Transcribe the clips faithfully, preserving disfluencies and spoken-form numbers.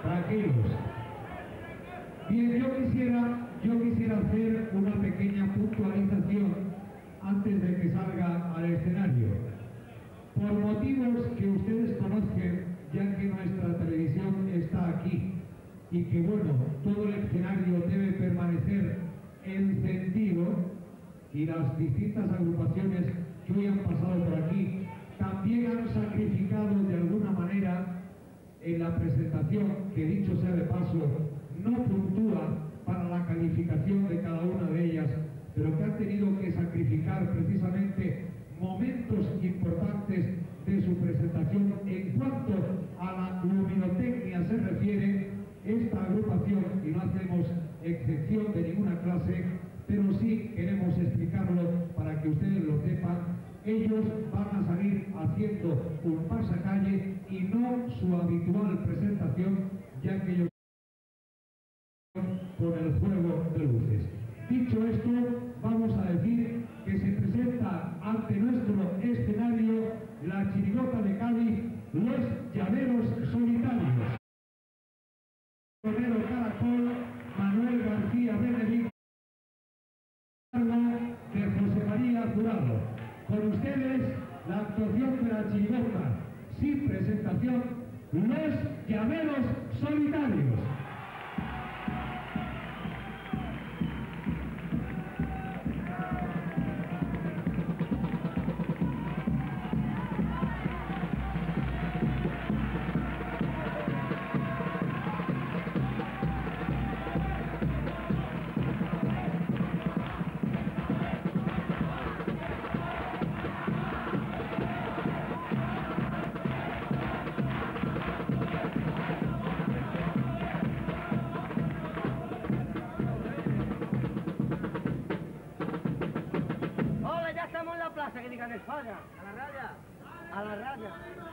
Tranquilos. Bien, yo quisiera, yo quisiera hacer una pequeña puntualización antes de que salga al escenario. Por motivos que ustedes conocen, ya que nuestra televisión está aquí y que, bueno, todo el escenario debe permanecer encendido y las distintas agrupaciones que hoy han pasado por aquí también han sacrificado de alguna manera en la presentación, que dicho sea de paso, no puntúa para la calificación de cada una de ellas, pero que han tenido que sacrificar precisamente momentos importantes de su presentación. En cuanto a la luminotecnia se refiere, esta agrupación, y no hacemos excepción de ninguna clase, pero sí queremos explicarlo para que ustedes lo sepan, ellos van a salir haciendo un pasacalle y no su habitual presentación, ya que ellos con el juego de luces. Dicho esto, vamos a decir que se presenta ante nuestro escenario la chirigota de Cádiz, Los Llaveros Solitarios. Romero Caracol, Manuel García Benedict, de José María Jurado. Con ustedes, la actuación de la chirigota, sin presentación, Los Llaveros Solitarios. Que digan España, a la raya, a la raya.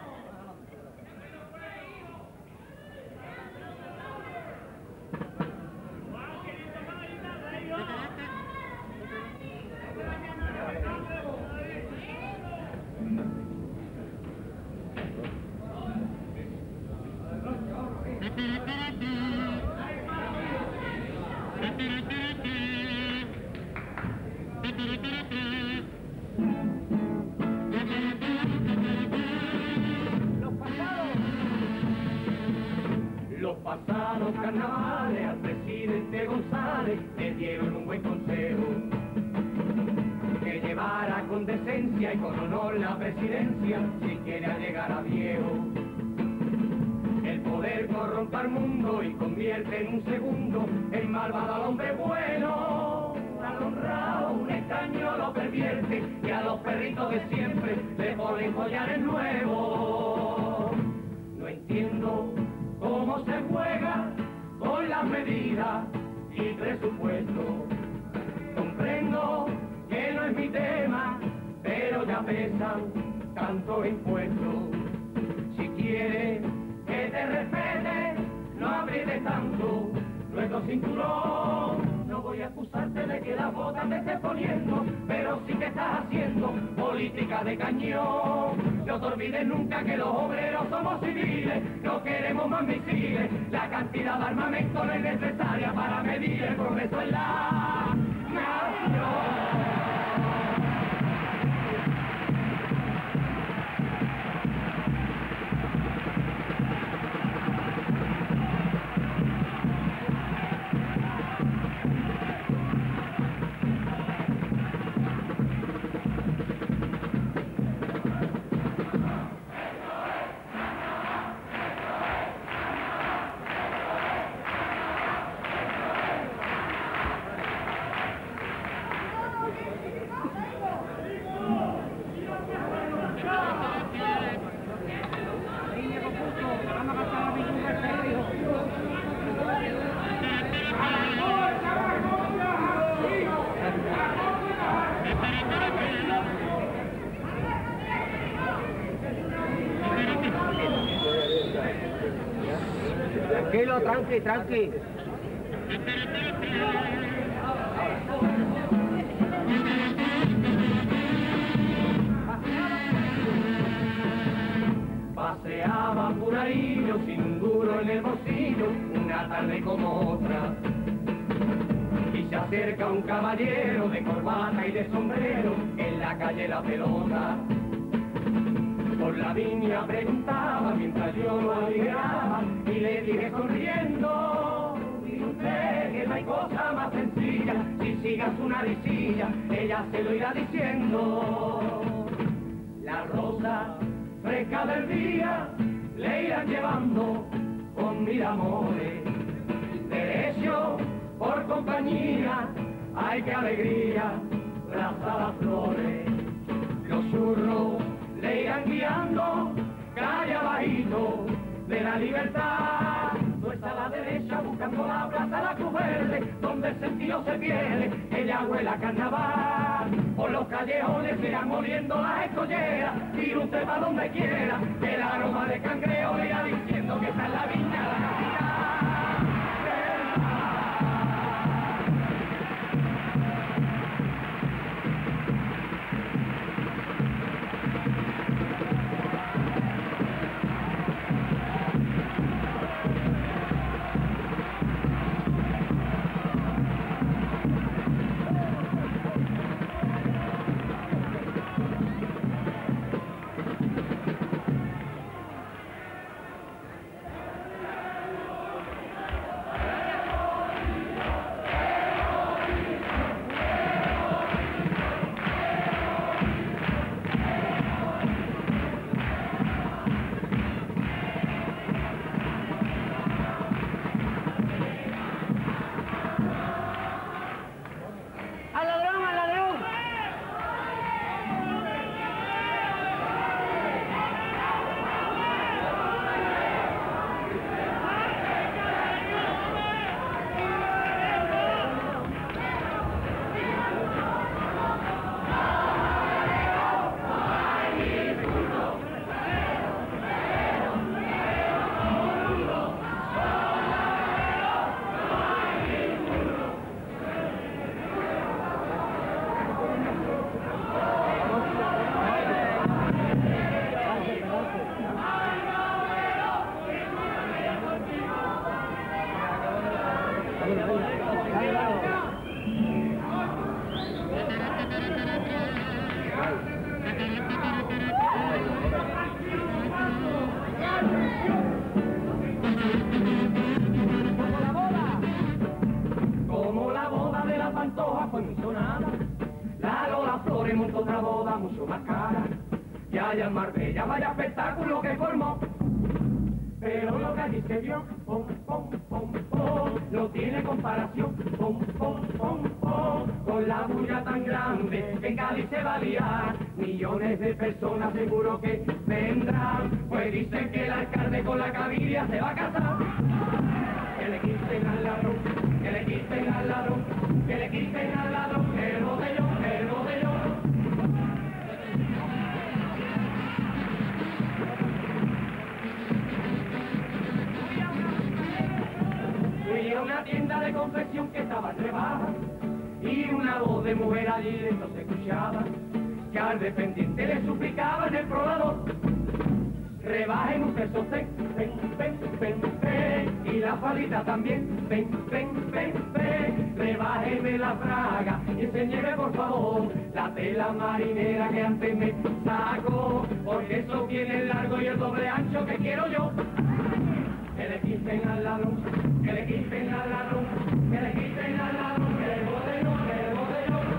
Los pasados carnavales al presidente González le dieron un buen consejo, que llevara con decencia y con honor la presidencia si quiere llegar a viejo. El poder corrompe al mundo y convierte en un segundo en malvado al hombre bueno. Al honrado un escaño lo pervierte y a los perritos de siempre le ponen collares nuevos. No entiendo cómo se juega con las medidas y presupuesto. Comprendo que no es mi tema, pero ya pesan tantos impuestos. Si quieres que te respete, no aprietes tanto nuestro cinturón. No voy a acusarte de que las botas te estés poniendo, pero sí que estás haciendo política de cañón. No te olvides nunca que los obreros somos civiles, no queremos más misiles. La cantidad de armamento no es necesaria para medir el progreso en la nación. Tranquilo, tranqui, tranqui. Paseaba por ahí yo sin un duro en el bolsillo tarde como otra. Y se acerca un caballero de corbata y de sombrero en la calle La Pelota. Por la viña preguntaba mientras yo lo alegraba y le dije sonriendo: mire usted que no hay cosa más sencilla, si siga su naricilla ella se lo irá diciendo. La rosa fresca del día le irán llevando con mil amores, derecho por compañía, ay qué alegría, las flores, los churros le irán guiando, calle abajito de la Libertad. No está a la derecha buscando la plaza La Cruz Verde, donde el sentido se pierde, ella huele a carnaval. Por los callejones se irán moliendo las escolleras, y usted va donde quiera, el aroma de cangreo le irá diciendo que está en la viña la capital. Otra boda mucho más cara, que haya en Marbella, vaya espectáculo que formó. Pero lo que allí se vio, pom, pom, pom, pom, no tiene comparación, pom, pom, pom, pom, con la bulla tan grande que en Cádiz se va a liar. Millones de personas seguro que vendrán, pues dicen que el alcalde con la Caviria se va a casar. Que le quiten al ladrón, que le quiten al ladrón, que le quiten al ladrón, el botellón, el botellón. Fui a una tienda de confección que estaba en rebaja y una voz de mujer allí dentro se escuchaba, que al dependiente le suplicaba en el probador: rebajen un peso, pen, pen, pen, pen, pen, y la falita también, pen, pen, pen, pen, rebájeme la fraga y enséñeme por favor la tela marinera que antes me sacó, porque eso tiene el largo y el doble ancho que quiero yo. Que le quiten al ladrón, que le quiten al ladrón, que le quiten al ladrón, que el botellón, que el botellón.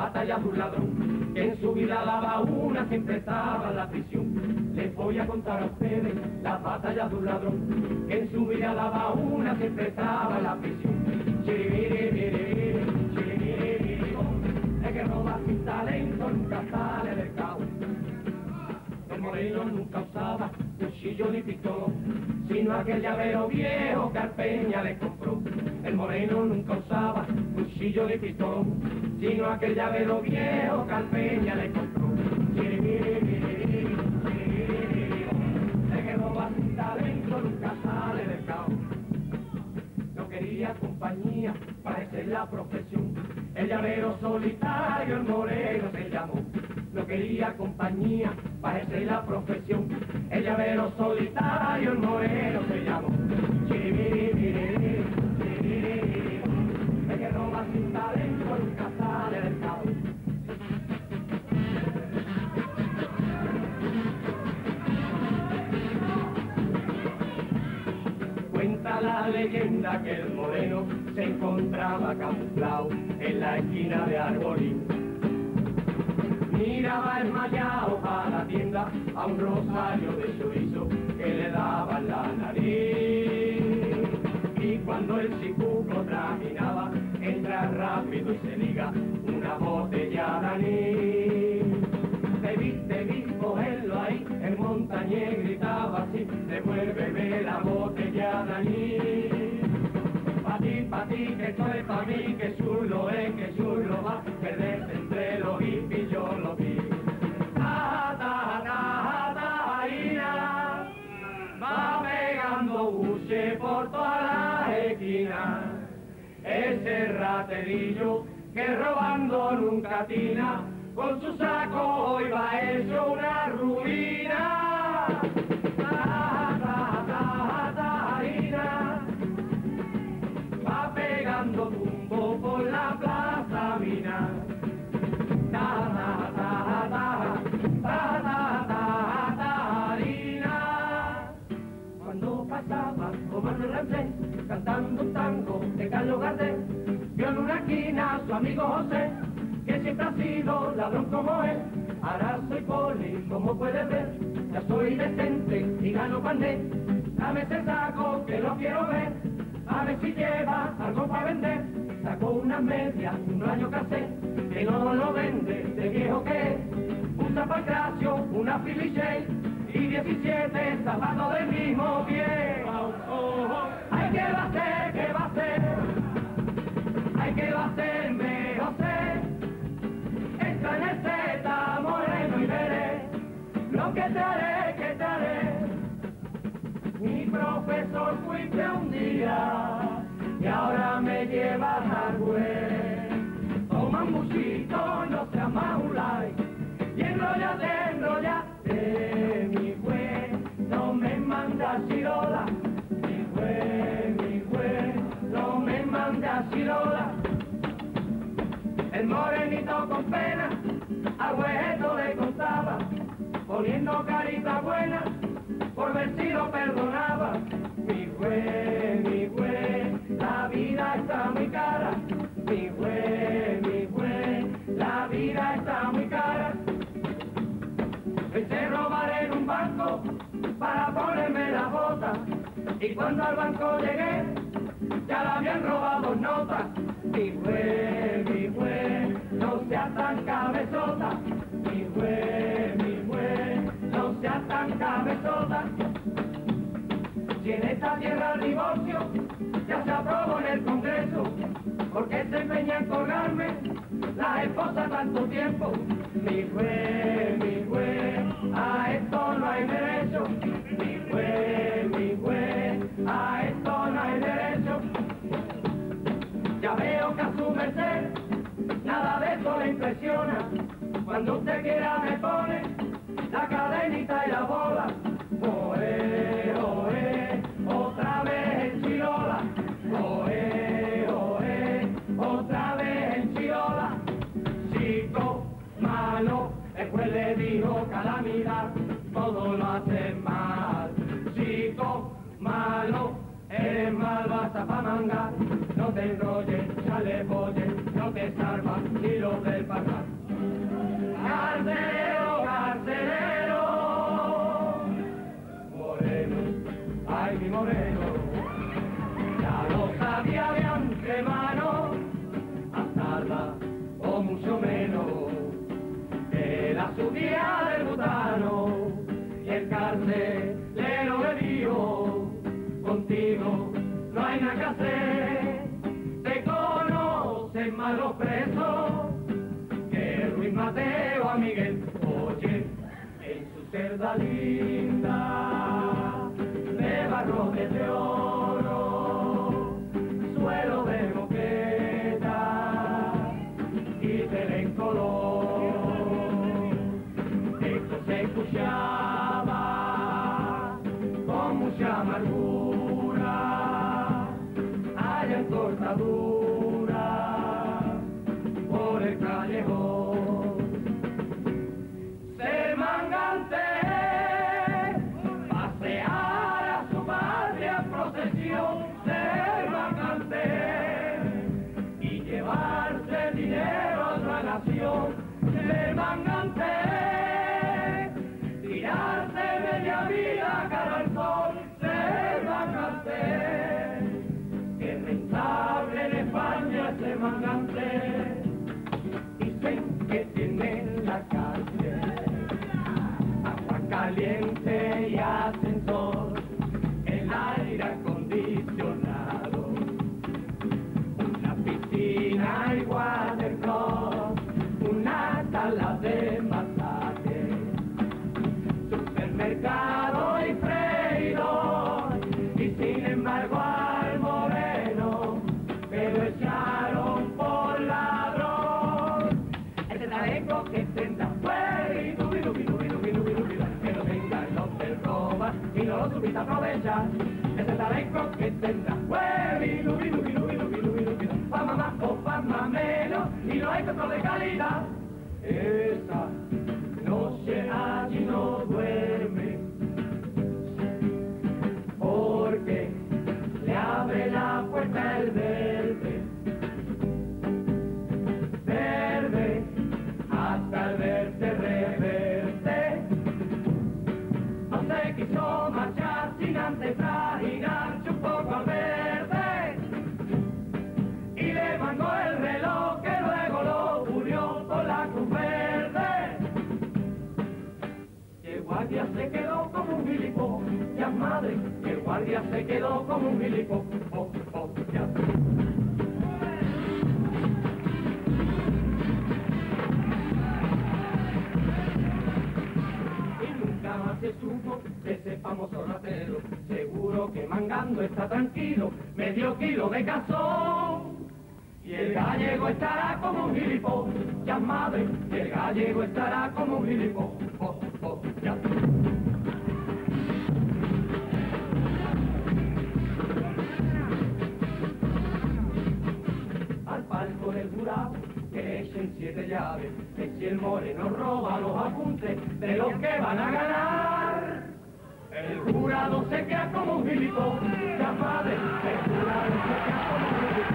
batalla de un ladrón, que en su vida daba una, siempre estaba en la prisión. Les voy a contar a ustedes la batalla de un ladrón, que en su vida daba una, siempre estaba en la prisión. Chiribiribiribiri, chiribiribiri, el que roba sin talento nunca sale del caos. El moreno nunca usaba cuchillo ni pistolón, sino aquel llavero viejo que Arpeña le compró. El moreno nunca usaba cuchillo ni pistolón, sino aquel llavero viejo que Arpeña le compró. Chiribiribiribiri, chiribiribiri, el que roba sin talento nunca sale del caos. No quería compañía para ejercer la profesión, el llavero solitario, el moreno se llamó. No quería compañía para ejercer la profesión, el llavero solitario, el moreno se llamó. Chiribiribiribiri, chiribiribiri, el que roba sin talento nunca sale del caos. Cuenta la leyenda que el moreno se encontraba camuflado en la esquina de Arbolín. Miraba desmayado a la tienda a un rosario de chorizo que le daba en la nariz. Y cuando el chicuco terminaba, entra rápido y se liga una botella de anís. Te vi, te vi, cogerlo ahí, el montañés gritaba así, devuélveme la botella de anís. Pa' ti, pa' ti, que esto es pa' mí, que chulo es, que chulo va, perderse entre los hippies yo lo vi. Ta, ta, ta, ta, harina, va pegando buche por todas las esquinas. Ese raterillo que robando nunca atina, con su saco hoy va hecho una ruina. Ta, ta, ta, ta, harina, va pegando tumbo por la plaza Mina. Ta, ta, ta, ta, ta, ta, ta, ta, harina. Cuando pasaba con Manuel Ramsey, cantando un tango de Carlos Gardel, vio en una esquina a su amigo José, que siempre ha sido ladrón como él. Ahora soy poli, como puedes ver, ya soy decente y gano pané. Dame ese saco que lo quiero ver, a ver si lleva algo para vender. Sacó unas medias, un rayo casé, que no lo vende, de viejo que es. Un zapatracio, una Philly Shade y diecisiete zapatos del mismo pie. Ay, ¿qué va a hacer? ¿Qué va a hacer? Ay, ¿qué va a hacerme, José? Entra en el Z, moreno, y veré lo que te haré, que te haré. Mi profesor fuiste un día y ahora me llevas al güey. Toma un buchito, no seas más un like, y enrollate, enrollate, mi güey. No me mandas chirola, mi güey, mi güey. No me mandas chirola. El morenito con pena al güejeto le contaba, poniendo carita buena por ver si lo perdonaba. Mi güey, mi güey, la vida está muy cara. Mi güey, mi güey, la vida está muy cara. Pensé robar en un banco para ponerme la bota, y cuando al banco llegué ya le habían robado notas. Mi güey, mi güey, no seas tan cabezota. Mi güey, mi güey, no seas tan cabezota. Si en esta tierra el divorcio ya se aprobó en el Congreso, ¿por qué se empeña en colgarme la esposa tanto tiempo? Mi güey, mi güey, a esto no hay derecho. Mi güey, mi güey, a esto no hay derecho. Ya veo que a su merced nada de eso le impresiona. Cuando usted quiera me pone la cadenita y la bola. Oe, oe, otra vez en Chirola. Oe, oe, otra vez en Chirola. Chico malo, el juez le dijo calamidad, todo lo hace mal. Chico malo, eres mal, basta pa' mangar. No te enrolles, ya le boyes, no te salvas ni lo del pagar. Mateo, a Miguel, oye, en su cerda linda, de barro de oro, suelo de moqueta y telencolor, esto se escuchaba con mucha amargura, allá en cortadura por el callejón. Ser mangante, pasear a su patria en procesión, ser mangante y llevarse dinero a otra nación, ser mangante, tirarse media vida cara al sol, ser mangante, que rentable en España ser mangante. Dicen que tiene la calle agua caliente y ascensor, el aire acondicionado, una piscina y watercraft, una sala de masaje, supermercado y freidor, y sin embargo al moreno me lo echaron por ladrón. Ese talento que tendrá fuera y dubi dubi dubi dubi dubi dubi, que no tenga el hotel roba y no lo supiste aprovechar. Ese talento que tendrá fuera y dubi dubi dubi dubi dubi dubi, pa' mamá o pa' mamelo y no hay otro de calidad. Esa noche allí no duerme, porque le abre la puerta el verde, verde, hasta el verte reverte. No se quiso marchar sin antes trajinarse un poco al verde, y le mangó el reloj que luego lo unió con la cruz verde. Y el guardia se quedó como un gilipó, ya madre, que el guardia se quedó como un gilipó, oh, oh, ya. Y nunca más se supo de ese famoso ratero, seguro que mangando está tranquilo, medio kilo de cazón. Y el gallego estará como un gilipó, ya madre, y el gallego estará como un gilipó, oh, oh, ya. Al palco del jurado que echen siete llaves, que si el moreno roba los apuntes de los que van a ganar, el jurado se queda como un gilipó, ya madre, el jurado se queda como un gilipó.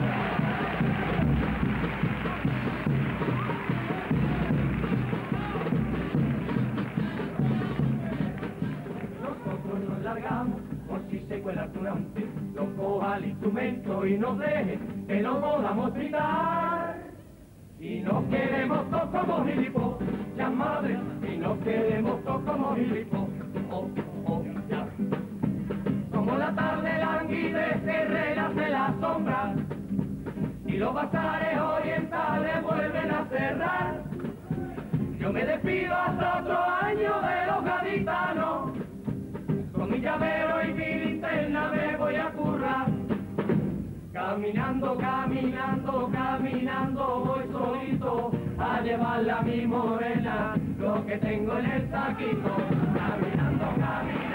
Nosotros nos largamos por si se cuela tunante, nos coja el instrumento y nos deje que no podamos gritar. Y nos queremos todos como gilipó, ya madre, y nos queremos todos como gilipó, oh, oh, ya. Como la tarde languidece, renace la sombra, y los bazares orientales vuelven a cerrar. Yo me despido hasta otro año de los gaditanos, con mi llavero y mi linterna me voy a currar. Caminando, caminando, caminando voy solito a llevarle a mi morena lo que tengo en el saquito. Caminando, caminando.